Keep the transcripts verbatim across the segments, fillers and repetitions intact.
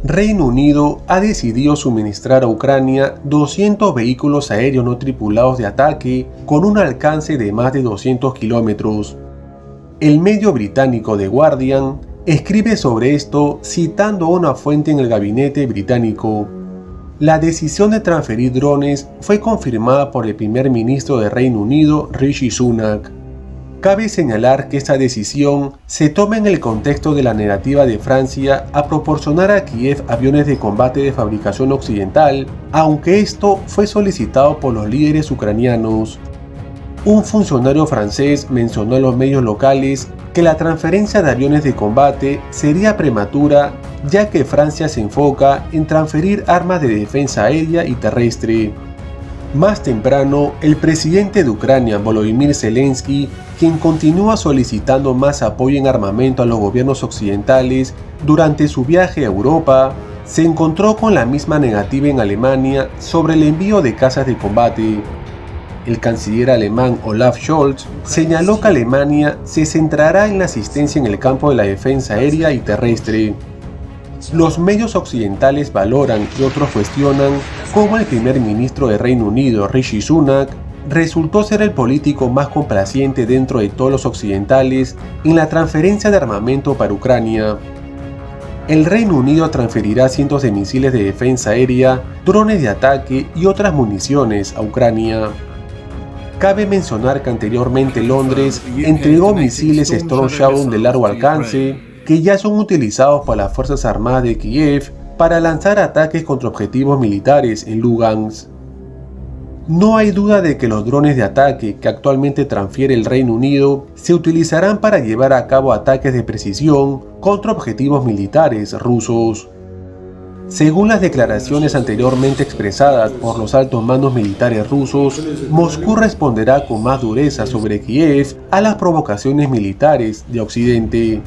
Reino Unido ha decidido suministrar a Ucrania doscientos vehículos aéreos no tripulados de ataque con un alcance de más de doscientos kilómetros. El medio británico The Guardian escribe sobre esto citando a una fuente en el gabinete británico. La decisión de transferir drones fue confirmada por el primer ministro de Reino Unido, Rishi Sunak. Cabe señalar que esta decisión se toma en el contexto de la negativa de Francia a proporcionar a Kiev aviones de combate de fabricación occidental, aunque esto fue solicitado por los líderes ucranianos. Un funcionario francés mencionó a los medios locales que la transferencia de aviones de combate sería prematura, ya que Francia se enfoca en transferir armas de defensa aérea y terrestre. Más temprano, el presidente de Ucrania, Volodymyr Zelensky, quien continúa solicitando más apoyo en armamento a los gobiernos occidentales durante su viaje a Europa, se encontró con la misma negativa en Alemania sobre el envío de cazas de combate. El canciller alemán Olaf Scholz señaló que Alemania se centrará en la asistencia en el campo de la defensa aérea y terrestre. Los medios occidentales valoran y otros cuestionan cómo el primer ministro de Reino Unido, Rishi Sunak, resultó ser el político más complaciente dentro de todos los occidentales en la transferencia de armamento para Ucrania. El Reino Unido transferirá cientos de misiles de defensa aérea, drones de ataque y otras municiones a Ucrania. Cabe mencionar que anteriormente Londres entregó misiles Storm Shadow de largo alcance, que ya son utilizados por las Fuerzas Armadas de Kiev para lanzar ataques contra objetivos militares en Lugansk. No hay duda de que los drones de ataque que actualmente transfiere el Reino Unido se utilizarán para llevar a cabo ataques de precisión contra objetivos militares rusos. Según las declaraciones anteriormente expresadas por los altos mandos militares rusos, Moscú responderá con más dureza sobre Kiev a las provocaciones militares de Occidente.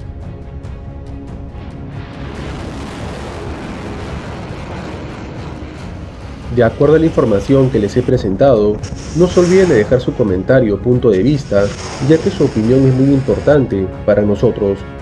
De acuerdo a la información que les he presentado, no se olviden de dejar su comentario o punto de vista, ya que su opinión es muy importante para nosotros.